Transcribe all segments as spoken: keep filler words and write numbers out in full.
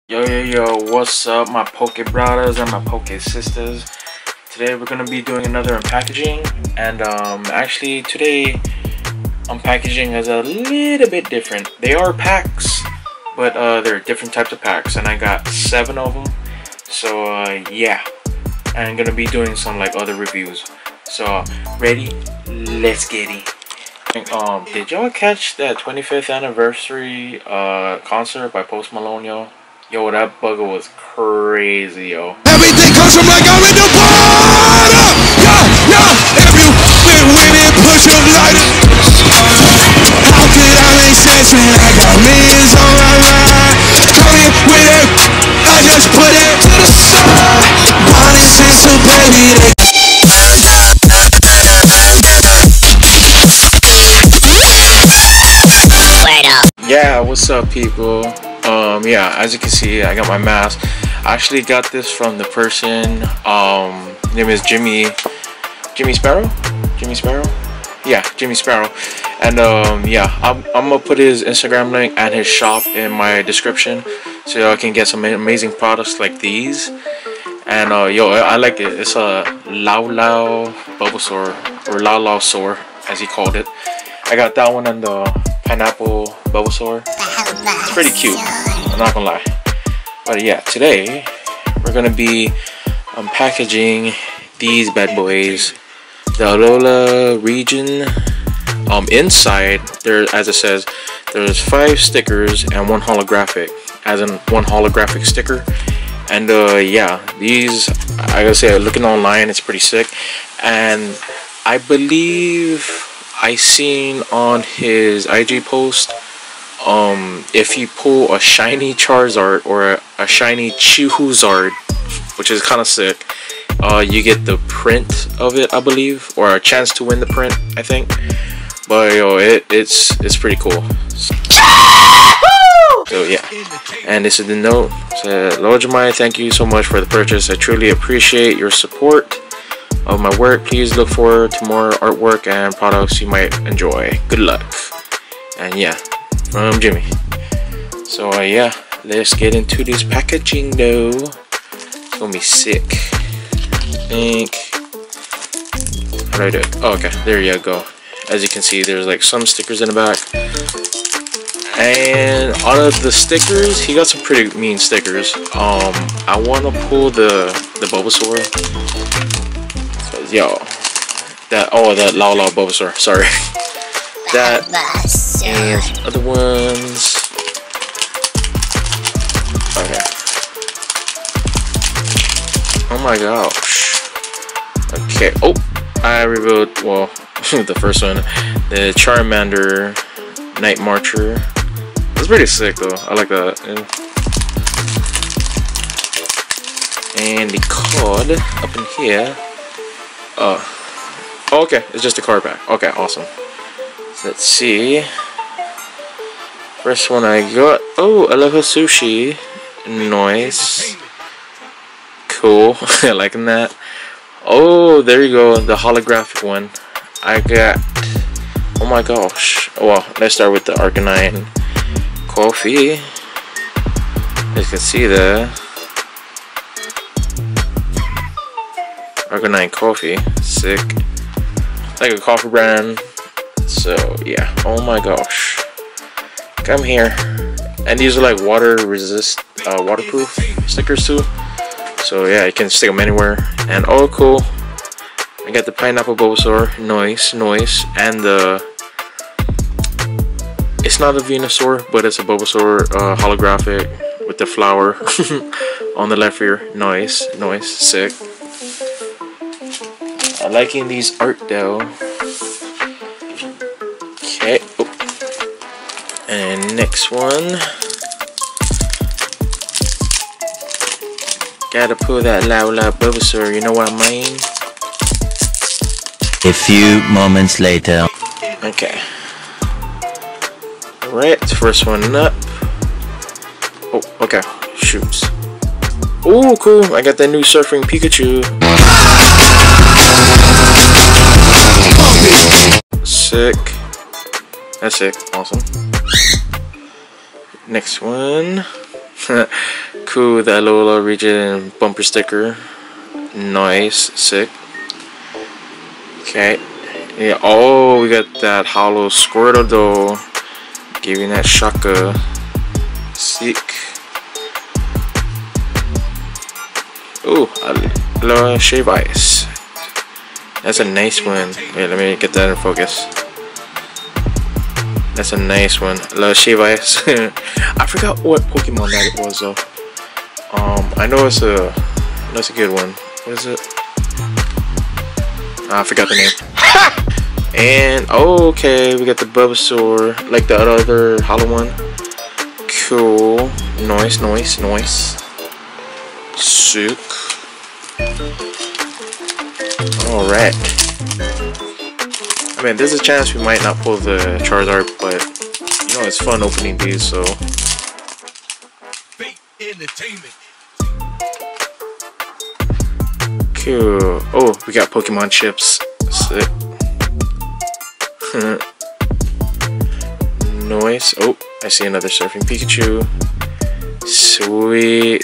Yo, yo, yo, what's up, my Poke brothers and my Poke sisters? Today we're gonna be doing another unpackaging, and um, actually today unpackaging is a little bit different. They are packs, but uh, they're different types of packs, and I got seven of them. So uh, yeah, I'm gonna be doing some like other reviews. So ready? Let's get it. Um, did y'all catch that twenty-fifth anniversary uh concert by Post Malone, yo? Yo, that bugger was crazy, yo. Everything comes from like I'm in the water. Yeah, yeah. If you been with it, push your lighter. How could I make sense when I got millions on my mind? Coming with it, I just put it to the side. Bonnie said so, baby. Yeah, what's up, people? Um, yeah, as you can see, I got my mask. I actually got this from the person. Um, his name is Jimmy. Jimmy Sparrow. Jimmy Sparrow. Yeah, Jimmy Sparrow. And um, yeah, I'm, I'm gonna put his Instagram link and his shop in my description, so y'all can get some amazing products like these. And uh, yo, I like it. It's a Lao Lao Bulbasaur, or Lao Lao Saur, as he called it. I got that one and the pineapple Bulbasaur. It's pretty cute, I'm not gonna lie. But yeah, today we're gonna be unpackaging these bad boys, the Alola region. Um, inside there, as it says, there's five stickers and one holographic, as in one holographic sticker. And uh, yeah, these, I gotta say, looking online, it's pretty sick. And I believe I seen on his I G post, um, if you pull a shiny Charizard or a, a shiny Charizard, which is kind of sick, uh, you get the print of it, I believe, or a chance to win the print, I think. But yo, it, it's it's pretty cool. So, so yeah, and this is the note. So, Lojamai, thank you so much for the purchase. I truly appreciate your support of my work. Please look forward to more artwork and products you might enjoy. Good luck. And yeah, from Jimmy. So uh, yeah, let's get into this packaging though. It's gonna be sick. I think, how do I do it? Oh, okay, there you go. As you can see, there's like some stickers in the back, and out of the stickers, he got some pretty mean stickers. um I want to pull the the Bulbasaur. Yo, that, oh, that Lao Lao Bulbasaur, sorry. That, and other ones. Okay. Oh my gosh. Okay, oh, I revealed, well, the first one, the Charmander Night Marcher. It's pretty sick though, I like that. Yeah. And the card up in here. Uh, oh, okay, it's just a card pack. Okay, awesome. So let's see. First one I got. Oh, Aloha Sushi. Nice. Cool. I liking that. Oh, there you go. The holographic one. I got. Oh my gosh. Well, let's start with the Arcanine Coffee. As you can see there. Arcanine Coffee, sick. Like a coffee brand. So yeah, oh my gosh, come here. And these are like water resist, uh, waterproof stickers too. So yeah, you can stick them anywhere. And oh cool, I got the pineapple Bulbasaur, nice, nice. And the, it's not a Venusaur, but it's a Bulbasaur uh, holographic with the flower on the left ear. Nice, nice, sick. I'm liking these art though. Okay. Oh. And next one. Gotta pull that Lao Lao Bulbasaur, you know what I mean? A few moments later. Okay. Alright, first one up. Oh, okay. Shoots. Oh, cool. I got that new Surfing Pikachu. Sick. That's sick. Awesome. Next one. Cool, the Alola region bumper sticker. Nice, sick. Okay. Yeah, oh, we got that hollow Squirtle though. Giving that Shaka. Sick. Ooh, Alola Shave Ice. That's a nice one. Wait, let me get that in focus. That's a nice one. Alola Shave Ice. I forgot what Pokemon that it was though. Um, I know it's a, that's a good one. What is it? Ah, I forgot the name. And oh, okay, we got the Bulbasaur, like the other hollow one. Cool. Nice, nice, nice. Sick. Alright. I mean, there's a chance we might not pull the Charizard, but you know, it's fun opening these, so. Cool. Oh, we got Pokemon chips. Sick. Nice. Oh, I see another Surfing Pikachu. Sweet.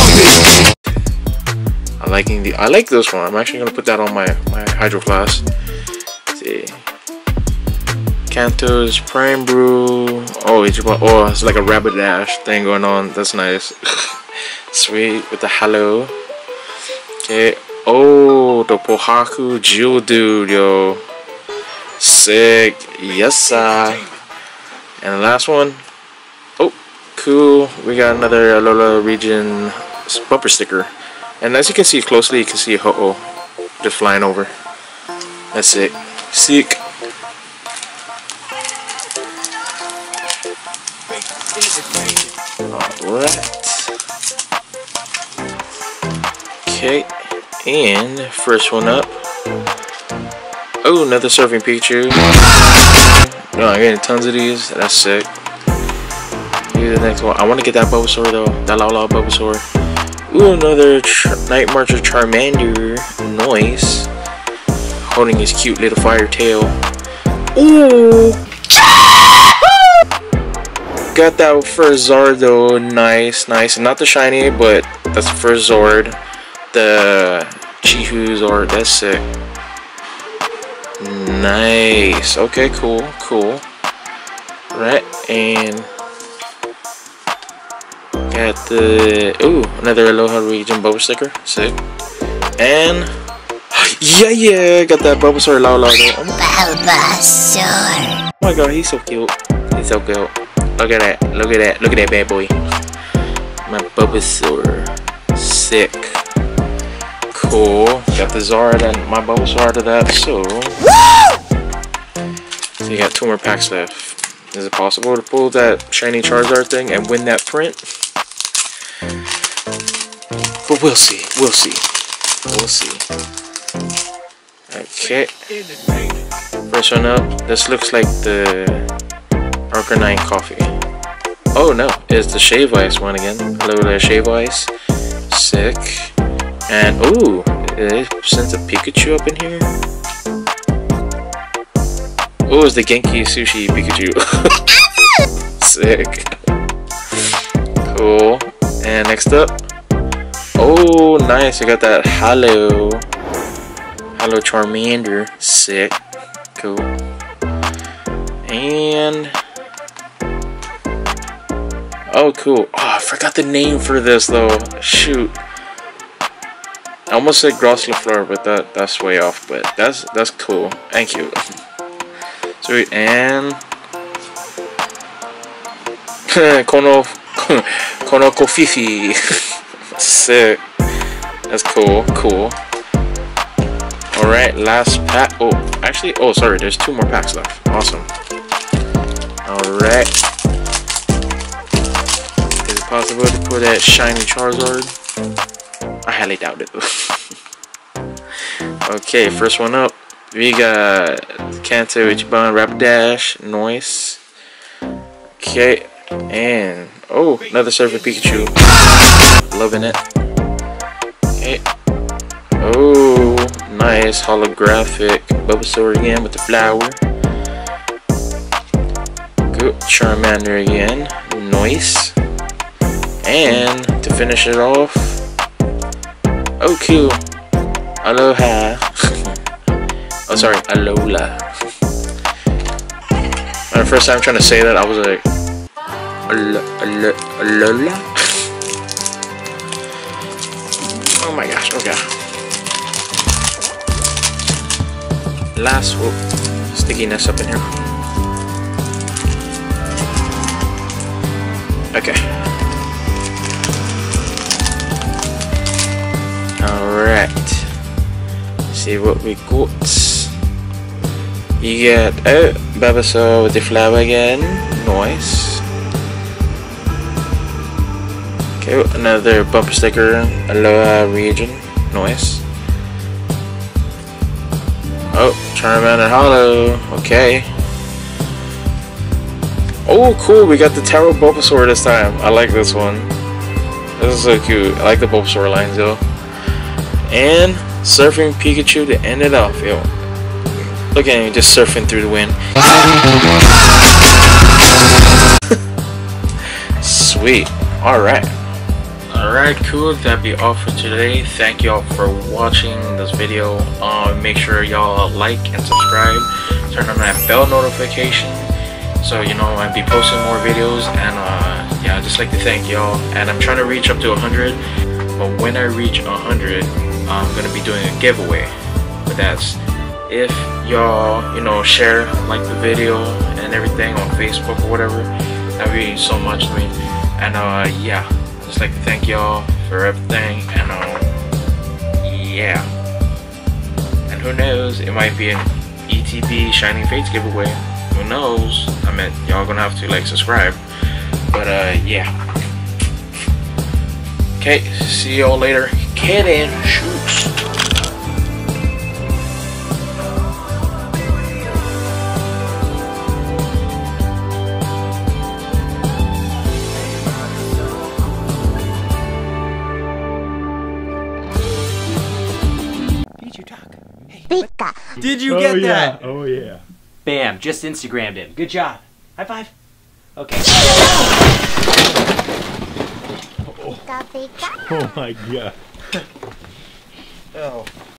I liking the. I like this one. I'm actually gonna put that on my my Hydro Flask. Let's see. Kanto's Prime Brew. Oh, it's about. Oh, it's like a Rapidash thing going on. That's nice. Sweet with the hello. Okay. Oh, the Pohaku Geodude, yo. Sick. Yes, sir. And the last one. Oh, cool. We got another Alola region bumper sticker. And as you can see closely, you can see Ho-Oh just flying over. That's it. Sick. Alright. Okay. And first one up. Oh, another Surfing Pikachu. No, I'm getting tons of these. That's sick. Here's the next one. I want to get that Bulbasaur though. That Lala Bulbasaur. Ooh, another Night Marcher Charmander. Nice. Holding his cute little fire tail. Ooh. Got that first Zord though. Nice, nice. Not the shiny, but that's the first Zord. The Chihu Zord. That's sick. Nice. Okay, cool, cool. Right, and got the ooh, another Aloha region Bulbasaur sticker. Sick. And yeah, yeah, got that Bulbasaur Lala. Oh Bulbasaur. my god, he's so cute. He's so cute. Look at that. Look at that. Look at that bad boy. My Bulbasaur. Sick. Cool. Got the Zard and my Bulbasaur to that. So, so you got two more packs left. Is it possible to pull that shiny Charizard thing and win that print? But we'll see. We'll see. We'll see. Okay. First one up. This looks like the Arcanine Coffee. Oh no, it's the Shave Ice one again. Hello there, Shave Ice. Sick. And ooh, it sends a Pikachu up in here. Oh, it's the Genki Sushi Pikachu. Sick. Cool. And next up. Oh, nice. I got that Hello. Hello Charmander. Sick. Cool. And oh, cool. Oh, I forgot the name for this though. Shoot. I almost said Grosslafleur, but that that's way off. But that's that's cool. Thank you. Sweet. And Kono Kono Kofifi. Sick. That's cool. Cool. All right. Last pack. Oh, actually. Oh, sorry. There's two more packs left. Awesome. All right. Is it possible to put that shiny Charizard? I highly doubt it. Okay, first one up. We got Kanto, Ichiban, Rapidash, Noise. Okay, and oh, another Surfing Pikachu. Loving it. Okay. Oh, nice holographic Bulbasaur again with the flower. Good Charmander again. Nice. And to finish it off, oh cool, aloha. Oh sorry, alola. The first time trying to say that, I was like, alo alo alola. Oh my gosh, okay. Last, whoop, stickiness up in here. Okay. Alright. See what we got. You get, oh, Bulbasaur with the flower again. Nice. Okay, another bumper sticker. Aloha region. Nice. Oh, Charmander Hollow. Okay. Oh, cool. We got the Taro Bulbasaur this time. I like this one. This is so cute. I like the Bulbasaur lines, yo. And Surfing Pikachu to end it off, yo. Look at him just surfing through the wind. Sweet. Alright. Alright, cool. That'd be all for today. Thank y'all for watching this video. Uh, make sure y'all like and subscribe. Turn on that bell notification so you know I'll be posting more videos. And uh, yeah, I'd just like to thank y'all. And I'm trying to reach up to one hundred. But when I reach one hundred, I'm going to be doing a giveaway. But that's if y'all, you know, share, like the video and everything on Facebook or whatever. That would mean so much to me. And uh, yeah, just like to thank y'all for everything. And uh, yeah. And who knows, it might be an E T B Shining Fates giveaway. Who knows? I mean, y'all gonna have to like subscribe. But uh, yeah. Okay, see y'all later. Get in, shoot. Pika. Did you get oh, yeah. that? Oh yeah. Bam, just Instagrammed him. Good job. High five. Okay. Pika, pika. Oh my god. Oh.